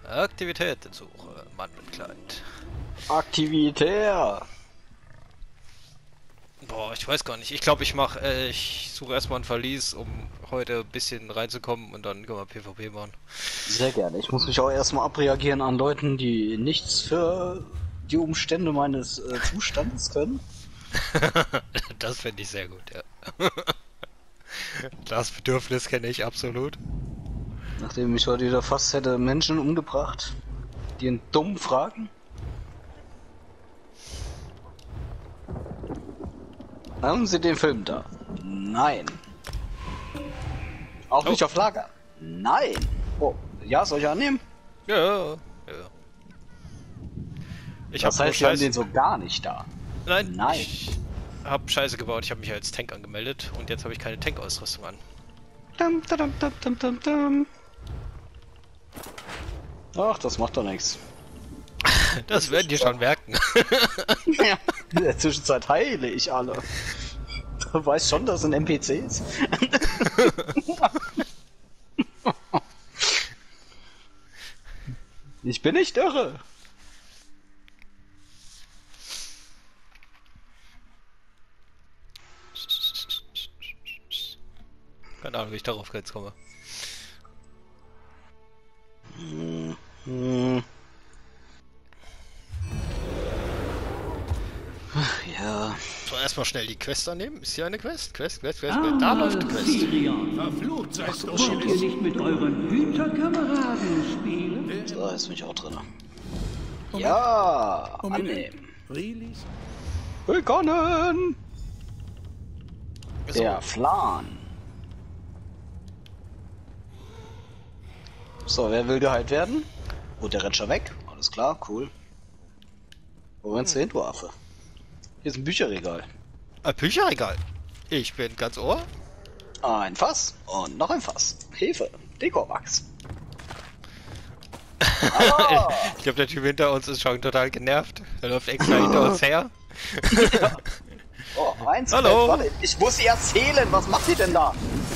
Aktivitätensuche. Mann mit Kleid. Aktivitär. Boah, ich weiß gar nicht. Ich glaube, ich suche erstmal ein Verlies, um heute ein bisschen reinzukommen und dann können wir PvP machen. Sehr gerne. Ich muss mich auch erstmal abreagieren an Leuten, die nichts für die Umstände meines Zustandes können. Das finde ich sehr gut, ja. Das Bedürfnis kenne ich absolut. Nachdem ich heute wieder fast hätte Menschen umgebracht, die ihn dumm fragen. Haben Sie den Film da? Nein. Auch nicht auf Lager? Nein. Oh, ja, soll ich annehmen? Ja, ja. Das heißt, wir haben den so gar nicht da. Nein. Nein. Ich hab Scheiße gebaut. Ich habe mich als Tank angemeldet und jetzt habe ich keine Tank-Ausrüstung an. Dum, dum, dum, dum, dum, dum. Ach, das macht doch nichts. Das werden die schon merken. Ja, in der Zwischenzeit heile ich alle. Du weißt schon, das sind NPCs. Ich bin nicht irre. Keine Ahnung, wie ich darauf jetzt komme. Ja. So, erstmal schnell die Quest annehmen. Ist hier eine Quest? Quest. Da läuft die Quest. Verflucht seist du. Wollt ihr nicht mit euren Hüterkameraden spielen? So, jetzt bin ich auch drin. Ja, annehmen. Rilis? Willkommen! So. Der Flan. So, wer will geheilt werden? Gut, der rennt schon weg. Alles klar, cool. Wo rennst du hin, du Affe? Hier ist ein Bücherregal. Ein Bücherregal. Ich bin ganz Ohr. Ein Fass und noch ein Fass. Hefe, Dekorwachs. Ah, Ich glaube, der Typ hinter uns ist schon total genervt. Er läuft extra hinter uns her. ja. Oh, eins. Hallo. Warte, ich muss ihr erzählen. Was macht sie denn da?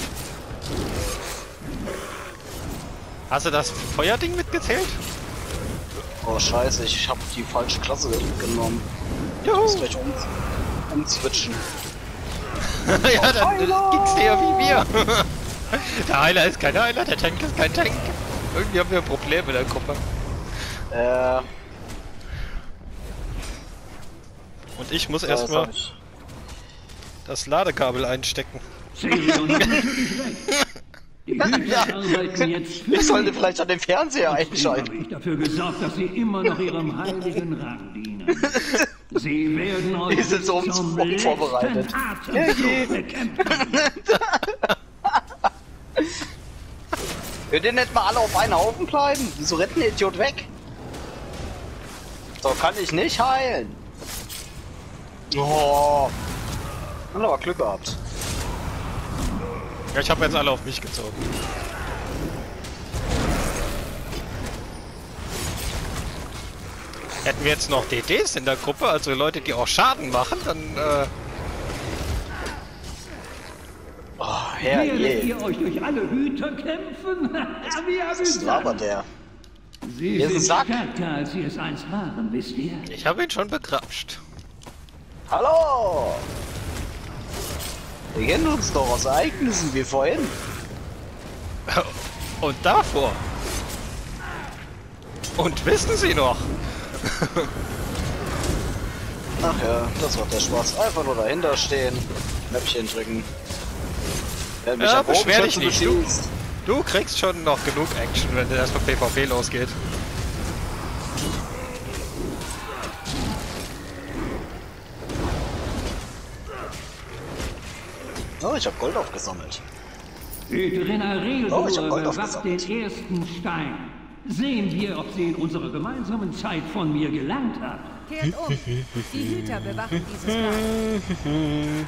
Hast du das Feuerding mitgezählt? Oh, scheiße, ich habe die falsche Klasse genommen. Ich Juhu. muss gleich umswitchen. Ja, dann Heiler. ging's dir wie mir. Der Heiler ist kein Heiler, der Tank ist kein Tank. Irgendwie haben wir ein Problem in der Gruppe. Und ich muss das erstmal hab ich. das Ladekabel einstecken. Sirion ist natürlich recht. Die Hüter arbeiten jetzt für Ich sollte vielleicht an den Fernseher habe einschalten. ich dafür gesorgt, dass sie immer noch ihrem heiligen Rang dienen. Sie werden euch Die sind so ums zum Bock vorbereitet. letzten Atemzug bekämpfen. Könnt ihr nicht mal alle auf einen Haufen bleiben? Wieso rennt ein Idiot weg? So kann ich nicht heilen. Oh. Hat aber Glück gehabt. Ja, ich habe jetzt alle auf mich gezogen. Hätten wir jetzt noch DDs in der Gruppe, also Leute, die auch Schaden machen, dann Oh, Werdet herrje. ihr euch durch alle Hüter kämpfen? Wie Was labert der? Sie Hier ist ein sind Sack. stärker, als sie es einst waren, wisst ihr? ich habe ihn schon begrapscht. Hallo! Wir kennen uns doch aus Ereignissen wie vorhin. Und davor. Und wissen Sie noch? Ach ja, das macht der Spaß. Einfach nur dahinter stehen, Knöpfchen drücken. Wenn mich Ja, am beschwer dich Bogenschütze nicht, beschießt. Du kriegst schon noch genug Action, wenn das mit PvP losgeht. Oh, ich hab Gold aufgesammelt. Hüterin Oh, ich hab Areldor Gold bewacht den aufgesammelt. ersten Stein. Sehen wir, ob sie in unserer gemeinsamen Zeit von mir gelernt hat. Kehrt um. Die Hüter bewachen dieses Land.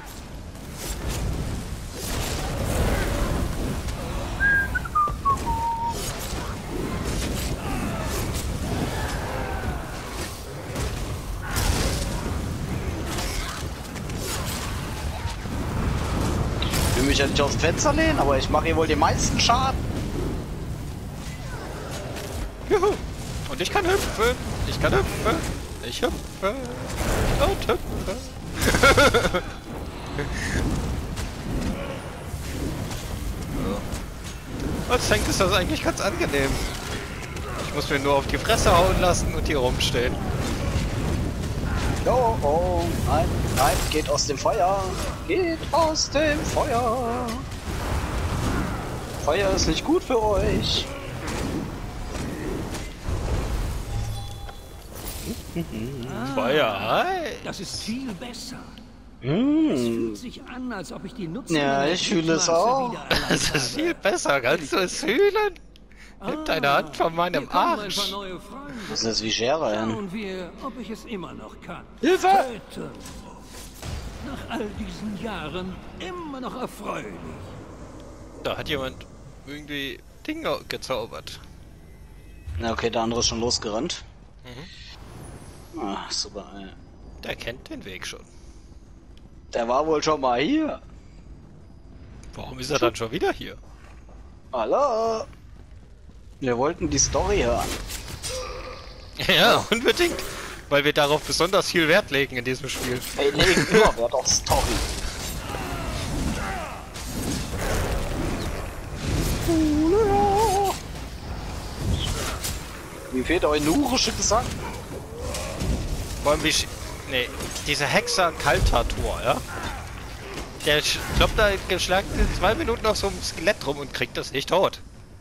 Ich will mich ja nicht aus dem Fenster lehnen, aber ich mache hier wohl den meisten Schaden. Juhu. Und ich kann hüpfen. Ich kann hüpfen. Ich hüpfe. Und hüpfe. Als Tank ist das eigentlich ganz angenehm. Ich muss mir nur auf die Fresse hauen lassen und hier rumstehen. Oh, oh, nein, nein, geht aus dem Feuer. Geht aus dem Feuer. Feuer ist nicht gut für euch. Feuer, hi. Das ist viel besser. Es Mm. fühlt sich an, als ob ich die Nutzung Ja, meiner ich fühle es Gliedmaße auch. wieder erlangt Das ist habe. viel besser. Kannst du es fühlen? Nimm deine Hand von meinem hier kommen ein Arsch. paar neue Freunde. Das ist jetzt wie Schere hin. Schauen wir, ob ich es immer noch kann. Hilfe! Töten. Nach all diesen Jahren immer noch erfreulich. Da hat jemand irgendwie Dinge gezaubert. Na okay, der andere ist schon losgerannt. Ah, super, ey. Der kennt den Weg schon. Der war wohl schon mal hier. Warum ist er dann schon wieder hier? Hallo? Wir wollten die Story hören. Ja, unbedingt. Weil wir darauf besonders viel Wert legen in diesem Spiel. Ey, legen immer Wert auf Story. Wie fehlt euch nurische Gesang? Vor allem wie... Nee, dieser Hexer Kaltator, ja? Der kloppt da geschlagen 2 Minuten auf so einem Skelett rum und kriegt das nicht tot.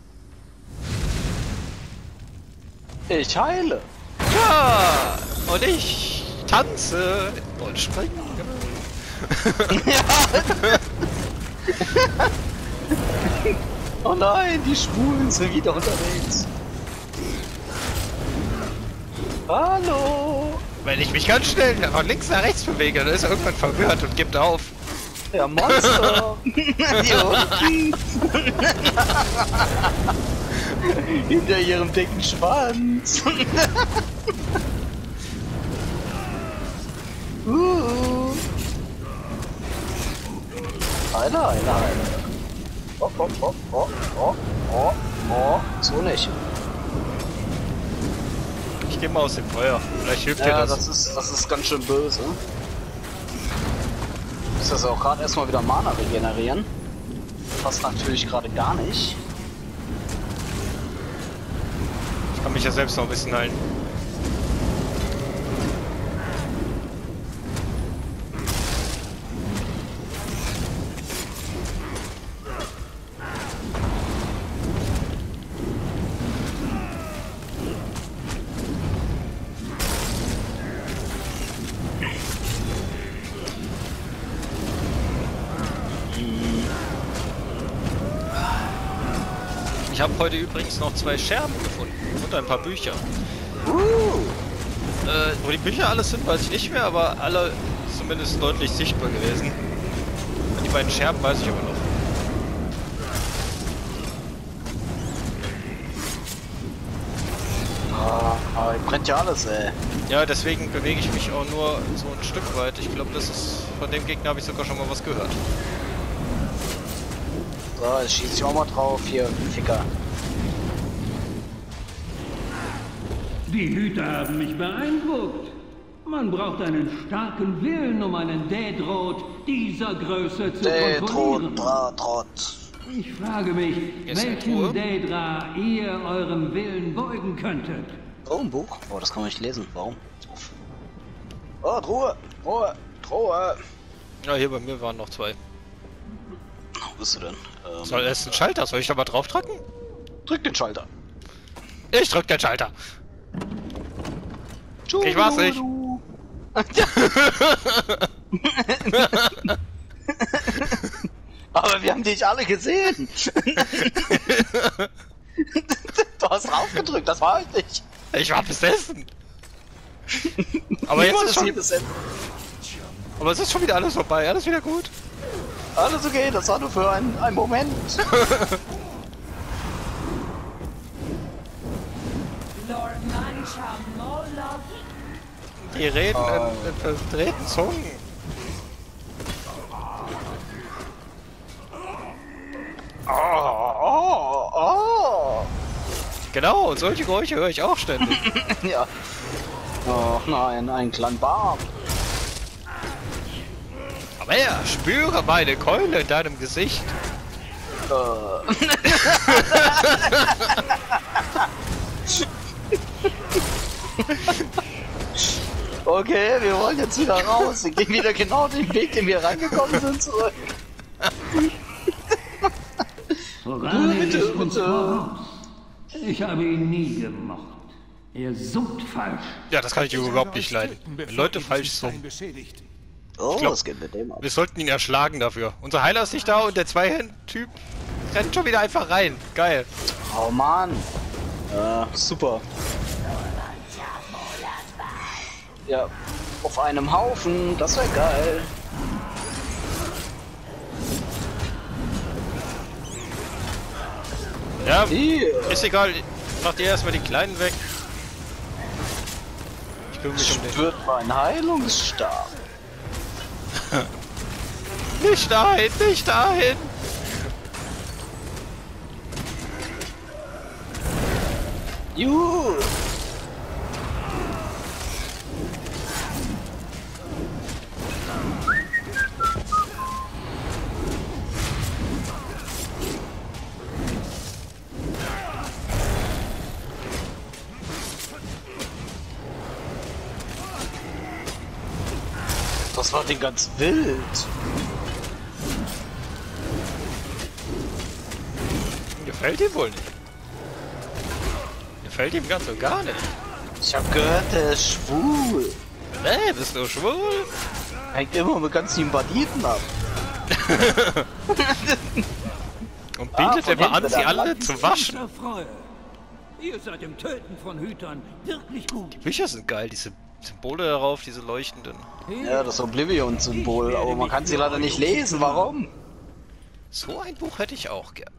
Ich heile. Ja! Und ich tanze und springe. Oh nein, die Schwulen sind wieder unterwegs. Hallo. Wenn ich mich ganz schnell von links nach rechts bewege, dann ist er irgendwann verwirrt und gibt auf. Der Monster. Die unten. Hinter ihrem dicken Schwanz. Einer. Oh. So nicht. Ich gehe mal aus dem Feuer. Vielleicht hilft dir Ja, das. das ist ganz schön böse. Muss das auch gerade erstmal wieder Mana regenerieren. Passt natürlich gerade gar nicht. Ich kann mich ja selbst noch ein bisschen heilen. Ich habe heute übrigens noch 2 Scherben gefunden und ein paar Bücher. Wo die Bücher alles sind, weiß ich nicht mehr, aber alle zumindest deutlich sichtbar gewesen. Und die beiden Scherben weiß ich aber noch. Brennt ja alles, ey. Ja, deswegen bewege ich mich auch nur so ein Stück weit. Ich glaube, das ist von dem Gegner habe ich sogar schon mal was gehört. So, jetzt schieße ich auch mal drauf. Hier, Ficker. Die Hüter haben mich beeindruckt. Man braucht einen starken Willen, um einen Daedrot dieser Größe zu kontrollieren. Trott. Ich frage mich, Ist er welchen tot? Daedra ihr eurem Willen beugen könntet. Oh, ein Buch. Oh, das kann man nicht lesen. Warum? Oh, Truhe. Ja, hier bei mir waren noch 2. Wo bist du denn? Soll es ein Schalter? Soll ich da mal drauf drücken? Drück den Schalter. Ich drück den Schalter. Ich war's nicht. Aber wir haben dich alle gesehen. Du hast drauf gedrückt, das war halt nicht. Ich war besessen. Aber jetzt ist schon, aber es ist schon wieder alles vorbei. Alles wieder gut. Alles okay, das war nur für einen Moment. Die reden in verdrehten Zungen. Oh. Genau, und solche Geräusche höre ich auch ständig. Ja. Oh nein, ein kleiner Barb. Aber ja, spüre meine Keule in deinem Gesicht. Okay, wir wollen jetzt wieder raus. Wir gehen wieder genau den Weg, den wir reingekommen sind, zurück. Bitte, bitte. Ich habe ihn nie gemocht. Er summt falsch. Ja, das kann ich überhaupt nicht leiden. Wenn Leute falsch summen. Oh, glaub, was geht mit dem ab? Wir sollten ihn erschlagen dafür. Unser Heiler ist nicht da und der Zweihänden-Typ rennt schon wieder einfach rein. Geil. Oh Mann. Ja, super. Ja, auf einem Haufen, das wäre geil. Ja, Hier. ist egal. Macht ihr erstmal die Kleinen weg. Ich kümmere mich um den. Spürt mein Heilungsstab. Nicht dahin, nicht dahin! Juhu. Das war den ganz wild. Gefällt ihm wohl nicht. Gefällt ihm ganz und gar nicht. Ich hab gehört, der ist schwul. Nee, bist du schwul? Hängt immer mit ganz vielen Banditen ab. Und bietet von immer an, hinten sie dann alle lang. zu waschen. Freue. Ihr seid im Töten von Hütern wirklich gut. Die Bücher sind geil, diese Symbole darauf, diese leuchtenden. Ja, das Oblivion-Symbol, aber man kann sie leider nicht lesen. Warum? So ein Buch hätte ich auch gerne.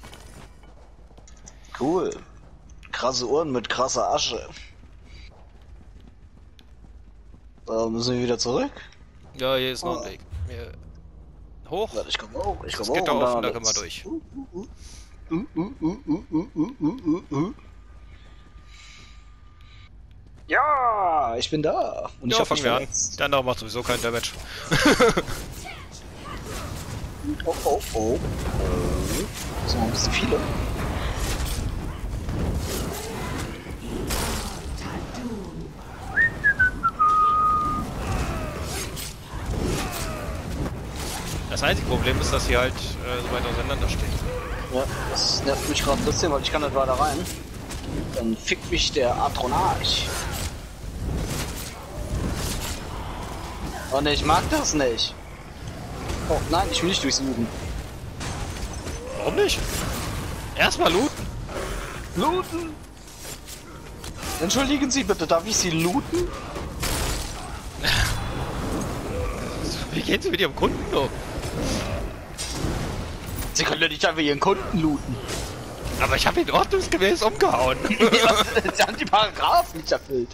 Cool. Krasse Uhren mit krasser Asche. So, müssen wir wieder zurück? Ja, hier ist noch ein Weg. Hier. Hoch. Warte, ich komm hoch, ich komm Das hoch. geht da und offen, da dann können wir durch. Ja, ich bin da. Und ich Ja, hab mich fangen wir an. verletzt. Der andere macht sowieso keinen Damage. Oh, oh, oh. So, ein bisschen viele. Das einzige Problem ist, dass sie halt so weit auseinander stehen. Ja, das nervt mich gerade ein bisschen, weil ich kann nicht weiter rein. Dann fickt mich der Atronarch. Und ich mag das nicht. Oh nein, ich will nicht durchs Looten. Warum nicht? Erstmal looten. Looten? Entschuldigen Sie bitte, darf ich Sie looten? Wie gehen Sie mit Ihrem Kunden um? Sie können ja nicht einfach Ihren Kunden looten. Aber ich habe ihn ordnungsgemäß umgehauen. Ja, Sie haben die Paragraphen nicht erfüllt.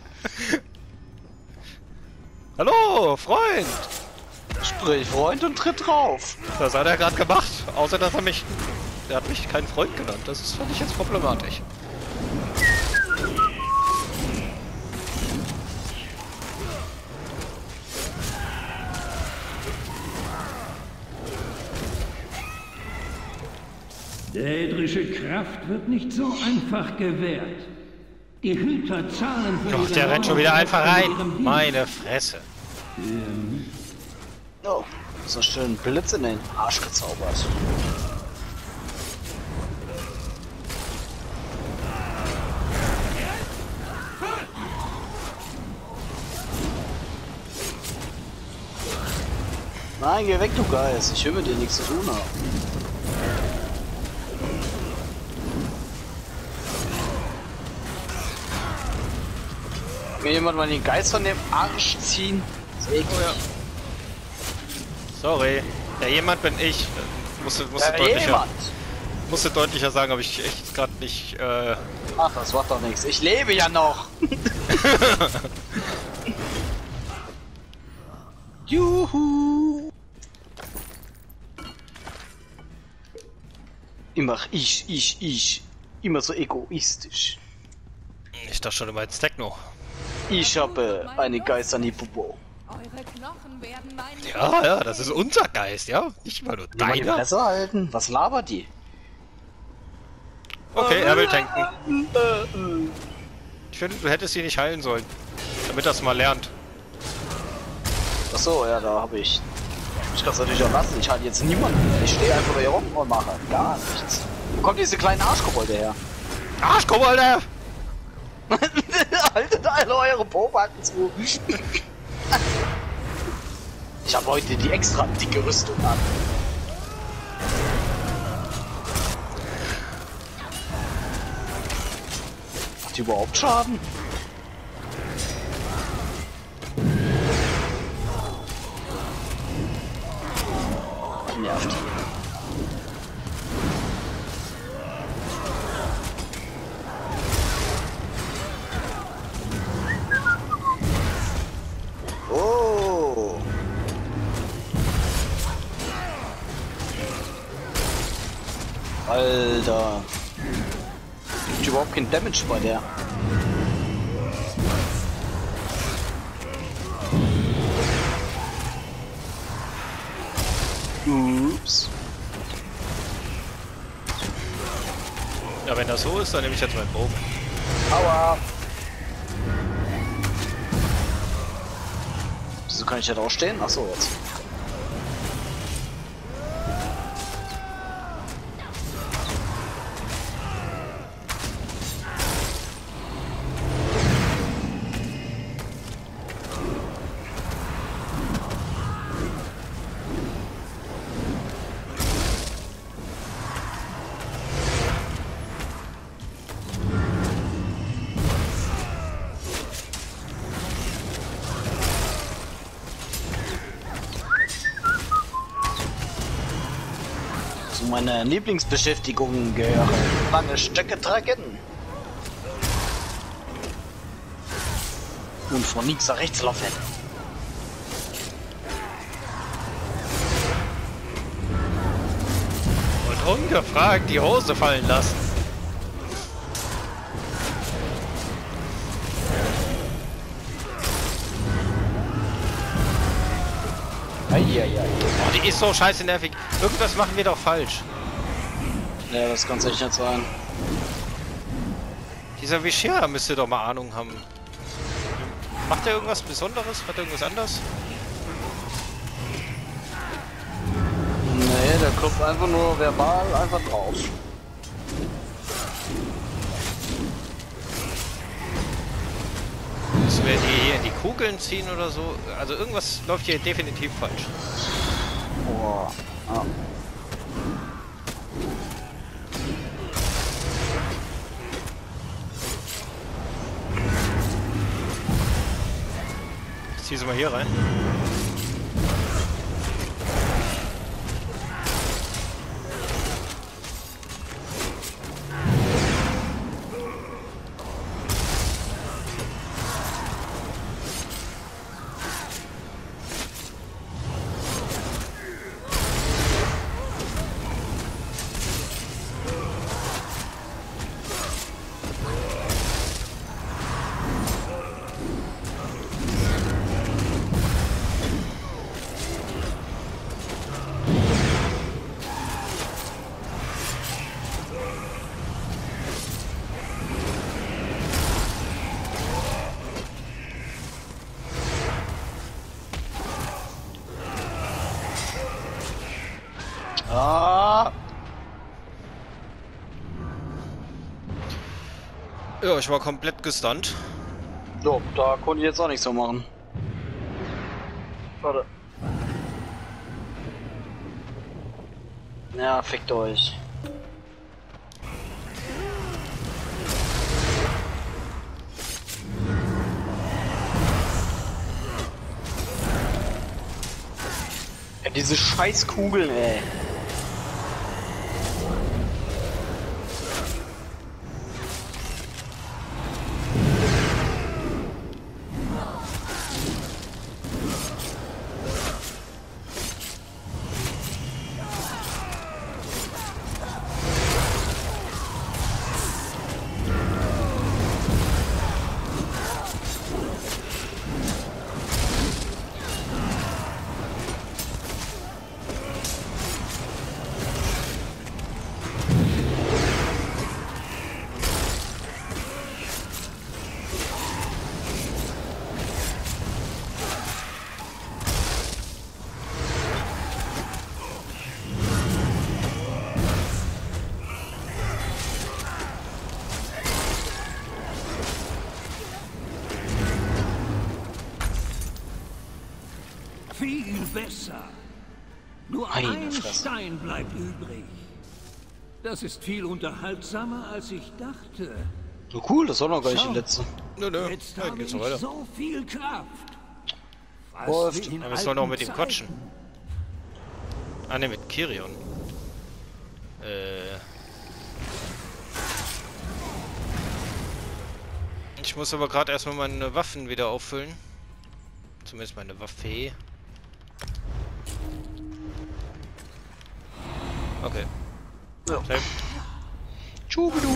Hallo, Freund! Sprich Freund und tritt drauf. Was hat er gerade gemacht? Außer dass er mich... Er hat mich keinen Freund genannt. Das fand ich jetzt problematisch. Dädrische Kraft wird nicht so einfach gewährt. Die Hüter zahlen für Doch, ihre der rennt schon wieder Arbeit einfach in ihrem rein. Dienst. Meine Fresse. Oh, so schön Blitz in den Arsch gezaubert. Nein, geh weg, du Geist. Ich will mit dir nichts zu tun haben. Mir jemand mal den Geist von dem Arsch ziehen? Das ist eklig. Oh ja. Sorry. Ja, jemand bin ich. Musste deutlicher sagen, aber ich echt gerade nicht... Ach, das macht doch nichts. Ich lebe ja noch. Juhu. immer so egoistisch. Ich dachte schon, du meinst Techno. Ich habe eine Geist an die Popo. Eure Knochen werden mein Ja, das ist unser Geist, ja? Nicht mal nur Die deiner. Fresse halten? Was labert die? Okay, er will tanken. Ich finde, du hättest ihn nicht heilen sollen. Damit er es mal lernt. Achso, ja, da habe ich. Ich kann es natürlich auch lassen. Ich halte jetzt niemanden. Ich stehe einfach hier rum und mache gar nichts. Wo kommt diese kleine Arschkobolde her? Arschkobolde! Haltet alle eure Pobacken zu. Ich habe heute die extra dicke Rüstung an. Macht die überhaupt Schaden? Nervt. Oh. Alter. Gibt überhaupt kein Damage bei der. Ups. Ja, wenn das so ist, dann nehme ich jetzt meinen Bogen. Aua. Wieso kann ich da drauf stehen? Achso, jetzt. Zu meiner Lieblingsbeschäftigung gehören lange Stöcke tragen. Und von links nach rechts laufen. Und ungefragt die Hose fallen lassen. Eieiei. Oh, die ist so scheiße nervig. Irgendwas machen wir doch falsch. Ja, das kann echt nicht sein. Dieser Vishera müsste doch mal Ahnung haben. Macht er irgendwas Besonderes? Hat er irgendwas anderes? Nee, der klopft einfach nur verbal einfach drauf. Müssen wir die hier in die Kugeln ziehen oder so? Also irgendwas läuft hier definitiv falsch. Boah. Ah. Ich zieh sie mal hier rein. Ah. Ja, ich war komplett gestunt. So, da konnte ich jetzt auch nichts so machen. Warte. Ja, fickt euch. Ja, diese scheiß Kugeln, ey. besser. Nur Meine ein Fresse. Stein bleibt übrig. Das ist viel unterhaltsamer, als ich dachte. So cool, das war noch gar nicht Schau. die letzte. Nö, Jetzt dann habe geht's ich noch weiter. so viel Kraft. Was Läuft. wie in Aber wir sollen noch alten mit ihm Zeiten. quatschen. Ah ne, mit Kirion. Ich muss aber gerade erstmal meine Waffen wieder auffüllen. Zumindest meine Waffe. Okay. Ja. Safe. Tschubidu.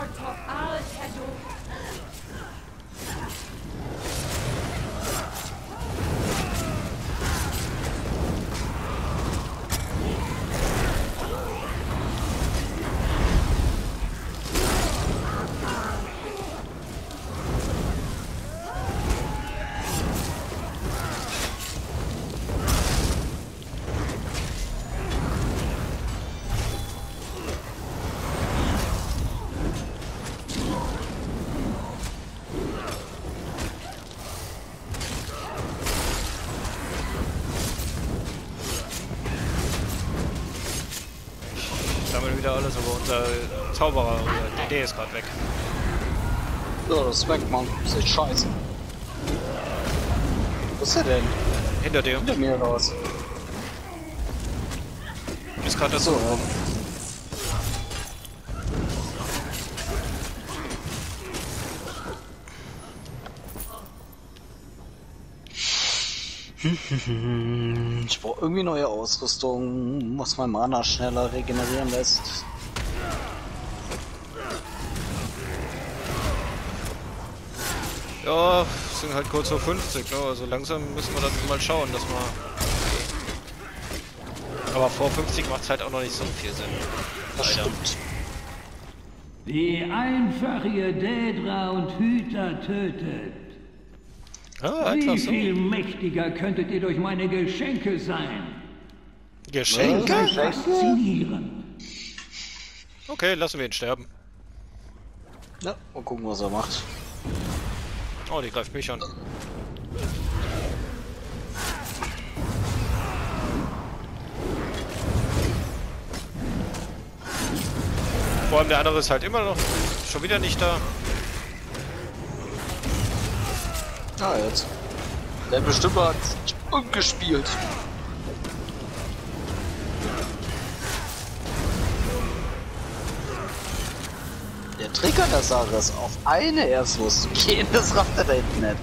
Sammeln wieder alles, aber unser Zauberer oder DD ist gerade weg. Ja, das ist weg, Mann. Das ist echt scheiße. Was ist der denn? Hinter dir. Hinter mir raus. Ist gerade das So, so. ja. Ich brauche irgendwie neue Ausrüstung, was mein Mana schneller regenerieren lässt. Ja, es sind halt kurz vor 50, ne? Also langsam müssen wir dann mal schauen, dass wir... Aber vor 50 macht es halt auch noch nicht so viel Sinn. Das Leider. stimmt. Die einfach ihr Daedra und Hüter tötet. Ah, einfach Wie so. viel mächtiger könntet ihr durch meine Geschenke sein? Geschenke? Faszinierend. Okay, lassen wir ihn sterben. Ja, mal gucken, was er macht. Oh, die greift mich an. Vor allem der andere ist halt immer noch schon wieder nicht da. Ah, jetzt. Der bestimmt hat umgespielt. Der Trick an der Sache ist, auf eine erst loszugehen, das rafft er da hinten nicht.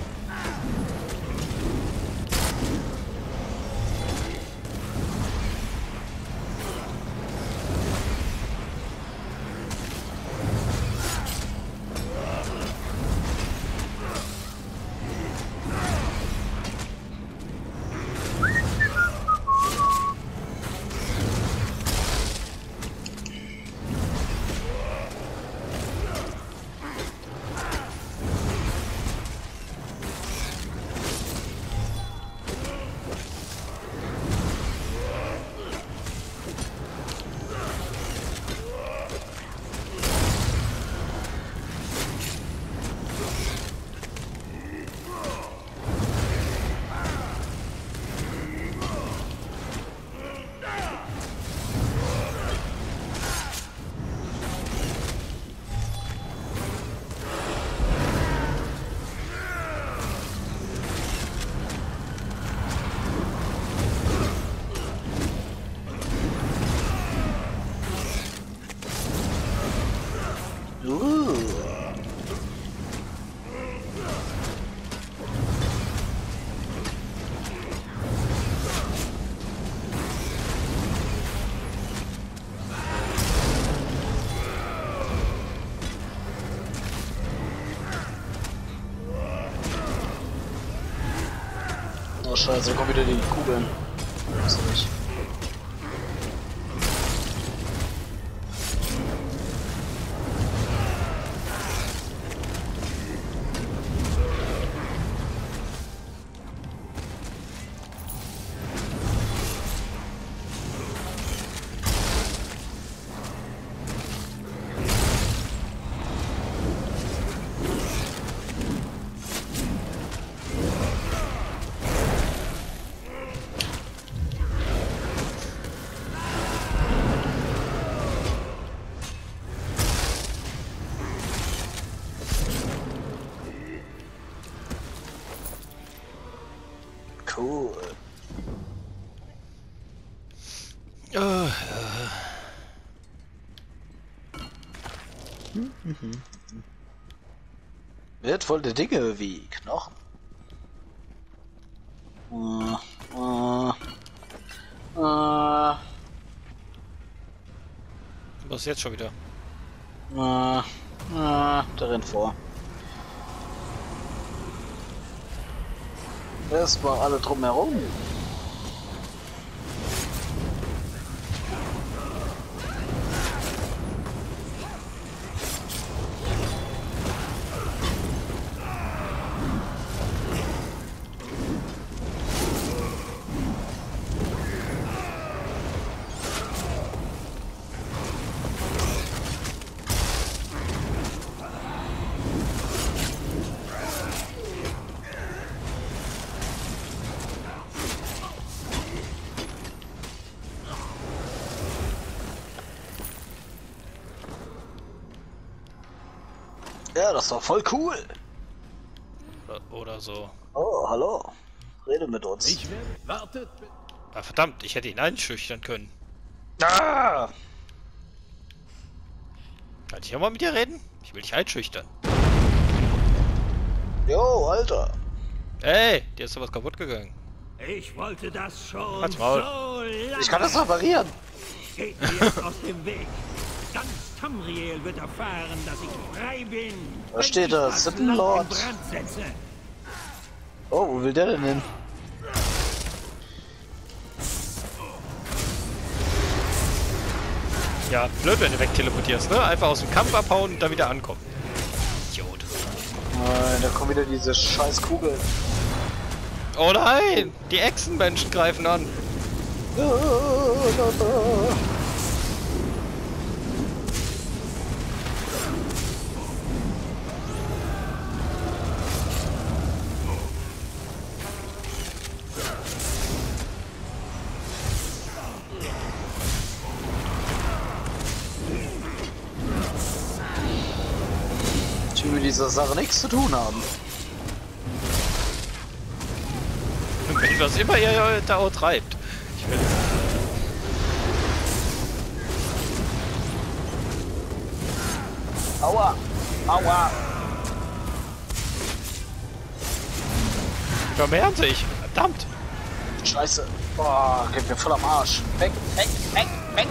Oh scheiße, kommen wieder die Kugeln. Das ist nicht. cool. Wertvolle Dinge wie Knochen. Was ist jetzt schon wieder? Der rennt vor. Erstmal alle drumherum. Ja, das war voll cool. Oder so. Oh, hallo. Rede mit uns. Wartet. Ah, verdammt, ich hätte ihn einschüchtern können. Ah! Kann ich auch mal mit dir reden? Ich will dich einschüchtern. Jo, Alter. Ey, dir ist sowas kaputt gegangen. Ich wollte das schon Halt's so Maul. lange. Ich kann das reparieren. Geht mir jetzt aus dem Weg. Ganz Tamriel wird erfahren, dass ich frei bin. Was steht da? Sittenlord. Oh, wo will der denn hin? Ja, blöd, wenn du wegteleportierst, ne? Einfach aus dem Kampf abhauen und dann wieder ankommen. Idiot. Nein, da kommen wieder diese scheiß Kugeln. Oh nein! Die Echsenmenschen greifen an. Ich will mit dieser Sache nichts zu tun haben. Was immer ihr da auch treibt. Ich will... Aua! Aua! Die vermehren sich. Verdammt. Scheiße. Boah, geht mir voll am Arsch. Weg, weg, weg, weg!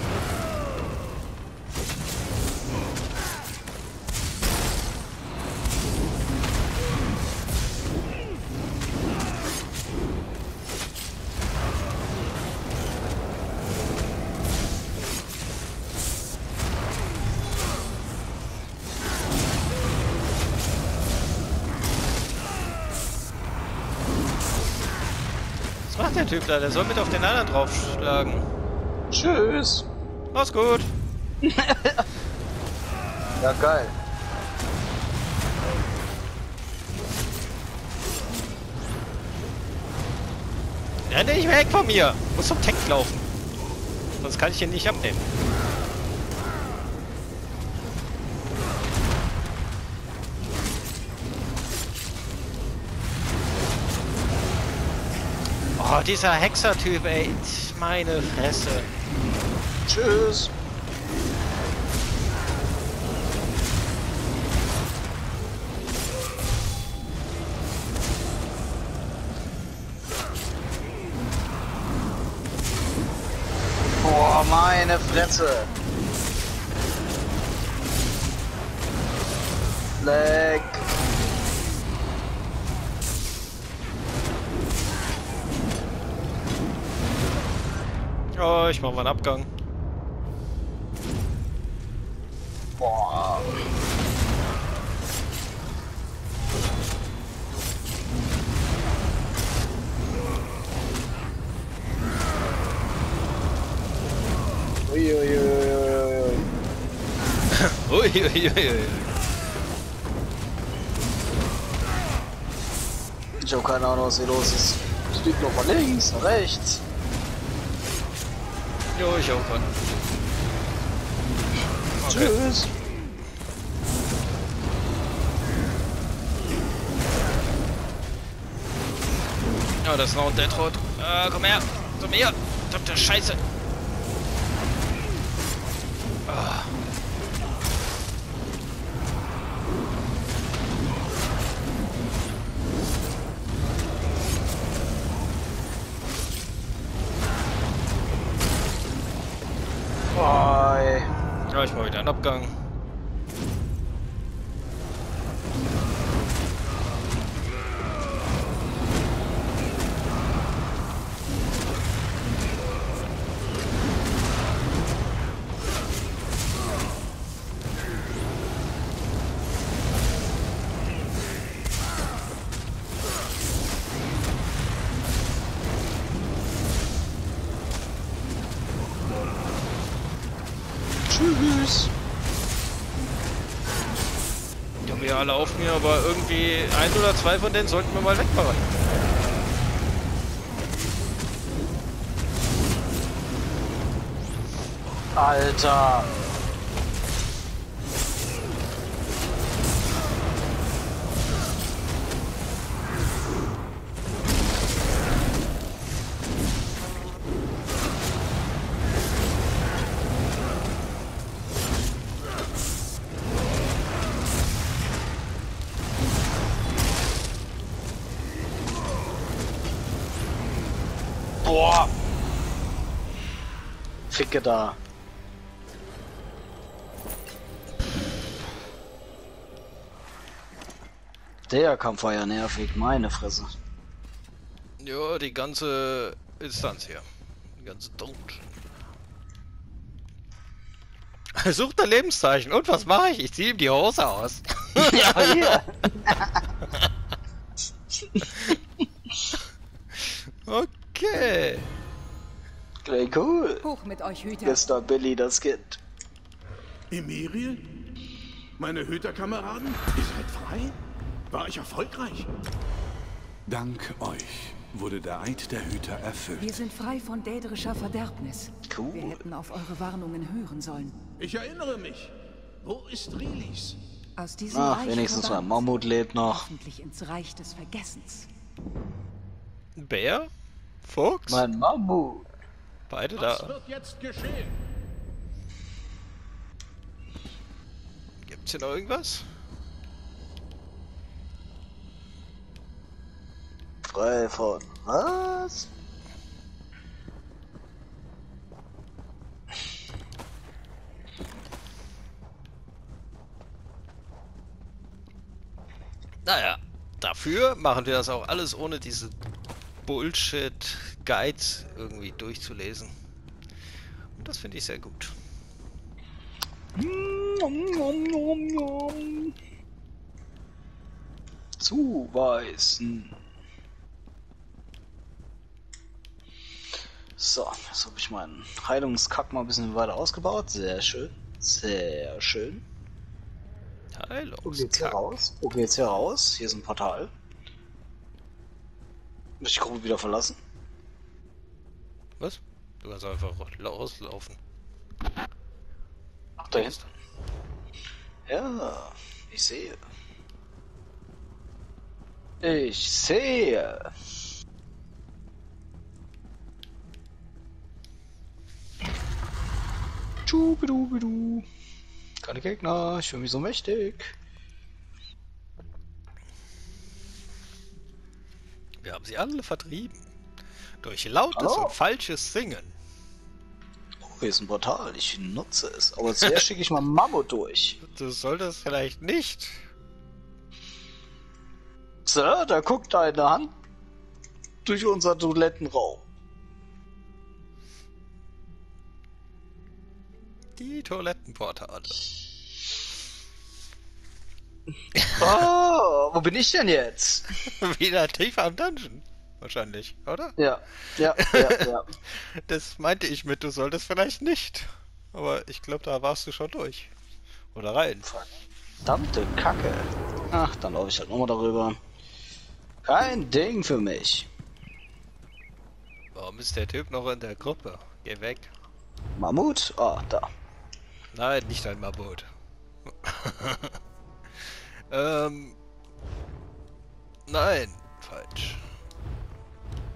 Was macht der Typ da? Der soll mit auf den anderen draufschlagen. Tschüss! Mach's gut. Ja, geil. Renne nicht weg von mir. Muss zum Tank laufen. Sonst kann ich ihn nicht abnehmen. Oh, dieser Hexer-Typ, ey. Meine Fresse. Tschüss! Boah, meine Fresse! Leck! Oh, ich mach mal einen Abgang. Boah! Uiuiuiui. Uiuiui. Ich habe keine Ahnung, was hier los ist. Es fliegt noch von links, nach rechts. Jo, ich auch an. Okay. Tschüss. Ah, das ist noch ein Deadrot. Ah, komm her. Zu mir. Verdammte Scheiße. Ah. Bye. Ja, ich mache wieder einen Abgang. Tschüss. Die haben ja alle auf mir, aber irgendwie ein oder zwei von denen sollten wir mal wegmachen. Alter. Boah. Ficke da. Der Kampf war ja nervig, meine Fresse. Ja, die ganze Instanz hier. Die ganze Dungeon. Sucht ein Lebenszeichen. Und was mache ich? Ich ziehe ihm die Hose aus. Ja, hier. Okay. Okay, cool. Hoch mit euch, Hüter. Mr. Billy, das Kind. Emiril? Meine Hüterkameraden? Ihr seid frei? War ich erfolgreich? Dank euch wurde der Eid der Hüter erfüllt. Wir sind frei von dädrischer Verderbnis. Cool. Wir hätten auf eure Warnungen hören sollen. Ich erinnere mich. Wo ist Rilis? Aus diesem Ach, Reich wenigstens mein verbannt, Mammut lebt noch. hoffentlich ins Reich des Vergessens. Bär? Fuchs? Mein Mammut. Beide Was da. wird jetzt geschehen? Gibt's hier noch irgendwas? Frei von was? Naja, dafür machen wir das auch alles ohne diese Bullshit-Guides irgendwie durchzulesen. Und das finde ich sehr gut. Zuweisen. So, jetzt habe ich meinen Heilungskack mal ein bisschen weiter ausgebaut. Sehr schön. Sehr schön. Wo geht's hier raus? Wo geht's hier raus? Hier ist ein Portal. Muss ich die Gruppe wieder verlassen? Was? Du kannst einfach rauslaufen. Ach, da hinten. Ja, ich sehe. Ich sehe. Tschubidubidu. Keine Gegner, ich fühle mich so mächtig. Wir haben sie alle vertrieben. Durch lautes Hallo? und falsches Singen. Oh, hier ist ein Portal, ich nutze es. Aber zuerst schicke ich mal Mammut durch. Du solltest vielleicht nicht. So, da guckt eine Hand durch unser Toilettenraum. Die Toilettenportale. Oh, wo bin ich denn jetzt? Wieder tiefer am Dungeon. Wahrscheinlich, oder? Ja. Das meinte ich mit, du solltest vielleicht nicht. Aber ich glaube, da warst du schon durch. Oder rein. Verdammte Kacke. Ach, dann laufe ich halt nochmal darüber. Kein Ding für mich. Warum ist der Typ noch in der Gruppe? Geh weg. Mammut? Ah, da. Nein, nicht ein Mammut. Nein, falsch.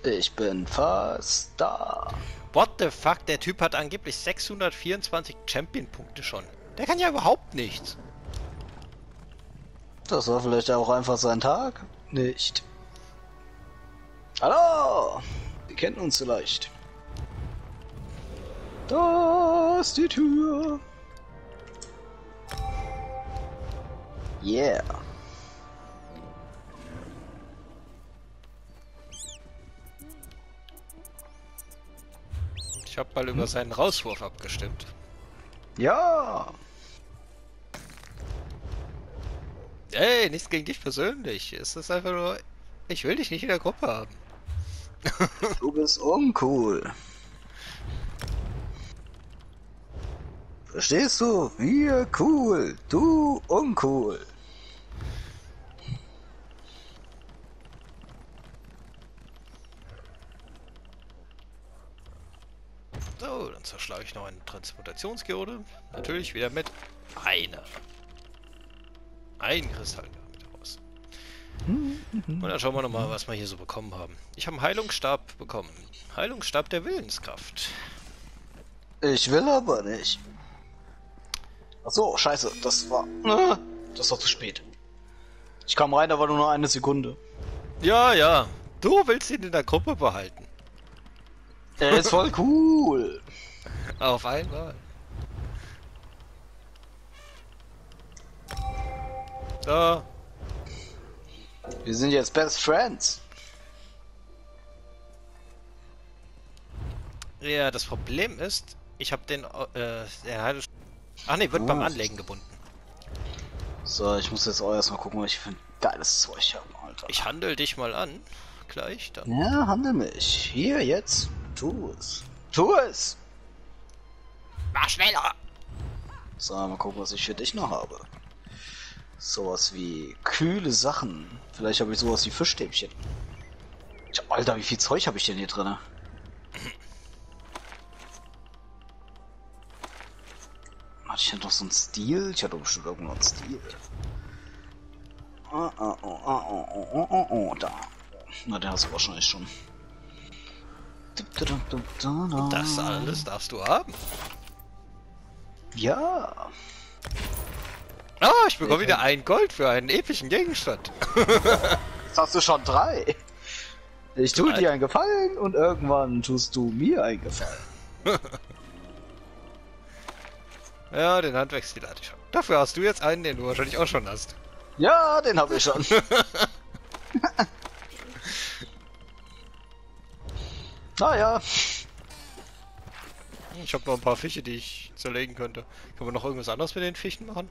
Ich bin fast da. What the fuck? Der Typ hat angeblich 624 Champion-Punkte schon. Der kann ja überhaupt nichts. Das war vielleicht auch einfach sein Tag. Nicht. Hallo! Wir kennen uns vielleicht. Da ist die Tür. Yeah. Ich habe mal über seinen Rauswurf abgestimmt. Ja. Ey, nichts gegen dich persönlich. Es ist einfach nur, ich will dich nicht in der Gruppe haben. Du bist uncool. Verstehst du? Wir cool. Du uncool. So, dann zerschlage ich noch eine Transmutationsgeode. Natürlich wieder mit einer. Ein Kristall damit raus. Und dann schauen wir nochmal, was wir hier so bekommen haben. Ich habe einen Heilungsstab bekommen. Heilungsstab der Willenskraft. Ich will aber nicht. Ach so, scheiße, das war zu spät. Ich kam rein, da war nur noch eine Sekunde. Ja, ja. Du willst ihn in der Gruppe behalten. Er ist voll cool. Auf einmal. So. Wir sind jetzt Best Friends. Ja, das Problem ist, ich habe den ach ne, wird beim Anlegen gebunden. So, ich muss jetzt auch erstmal gucken, was ich für ein geiles Zeug habe, Alter. Ich handel dich mal an. Gleich dann. Ja, handel mich. Hier, jetzt. Tu es. Tu es! Mach schneller! So, mal gucken, was ich für dich noch habe. Sowas wie kühle Sachen. Vielleicht habe ich sowas wie Fischstäbchen. Alter, wie viel Zeug habe ich denn hier drin? Hatte ich noch so einen Stil? Ich hatte bestimmt irgendwo einen Stil. Da. Na, der hast du wahrscheinlich schon. Das alles darfst du haben. Ja. Ah, ich bekomme wieder ein Gold für einen epischen Gegenstand. Jetzt hast du schon 3. Ich tue dir einen Gefallen und irgendwann tust du mir einen Gefallen. Ja, den Handwerksstil hatte ich schon. Dafür hast du jetzt einen, den du wahrscheinlich auch schon hast. Ja, den habe ich schon. Naja. Ich habe noch ein paar Fische, die ich zerlegen könnte. Können wir noch irgendwas anderes mit den Fischen machen?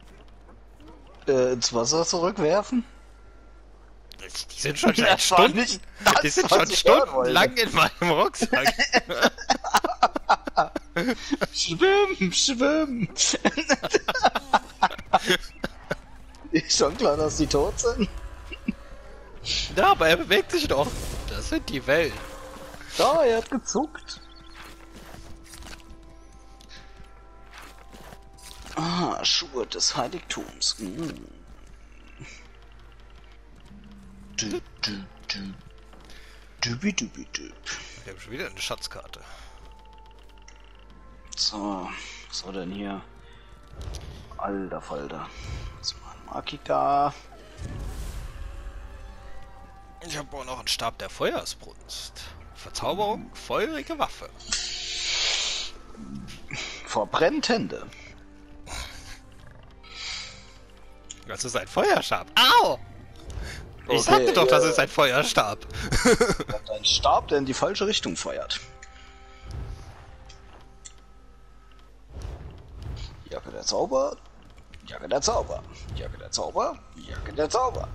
Ins Wasser zurückwerfen? Die sind schon seit Stunden. Die sind schon stundenlang in meinem Rucksack. Schwimmen! Ist schon klar, dass die tot sind. Ja, aber er bewegt sich doch. Das sind die Wellen. Da, er hat gezuckt. Ah, Schuhe des Heiligtums. Wir haben schon wieder eine Schatzkarte. So, was war denn hier? Alter Falter. Was war ein Makika? Ich habe auch noch einen Stab der Feuersbrunst. Verzauberung, feurige Waffe. Verbrennt Hände. Das ist ein Feuerstab. Au! Ich sagte doch, das ist ein Feuerstab. Ein Stab, der in die falsche Richtung feuert. Jacke der Zauber. Jacke der Zauber. Jacke der Zauber. Jacke der Zauber.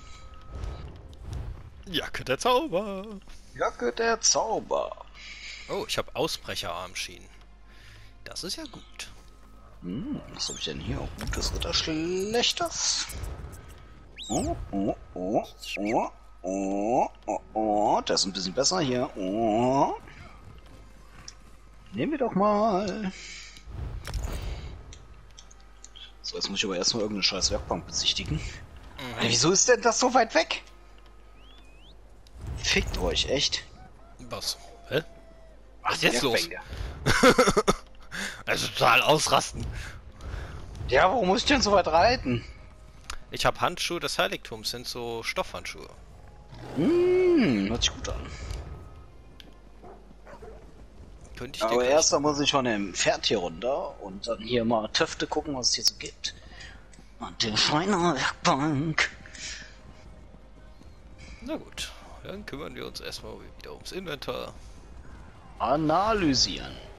Jacke der Zauber. Jacke der Zauber. Oh, ich habe Ausbrecherarmschienen. Das ist ja gut. Was habe ich denn hier? Gutes oder Schlechtes? Oh, oh, oh, oh, oh, oh, oh. Das ist ein bisschen besser hier. Oh. Nehmen wir doch mal. So, jetzt muss ich aber erstmal irgendeine scheiß Werkbank besichtigen. Wieso ist denn das so weit weg? Fickt euch, echt? Was? Hä? Was ist jetzt los? Bergfänge. Also total ausrasten. Ja, warum muss ich denn so weit reiten? Ich habe Handschuhe des Heiligtums, sind so Stoffhandschuhe. Hört sich gut an. Könnte ich Aber dir erst muss ich von dem Pferd hier runter und dann hier mal Töfte gucken, was es hier so gibt. Und die Schreinerwerkbank. Na gut, dann kümmern wir uns erstmal wieder ums Inventar. Analysieren.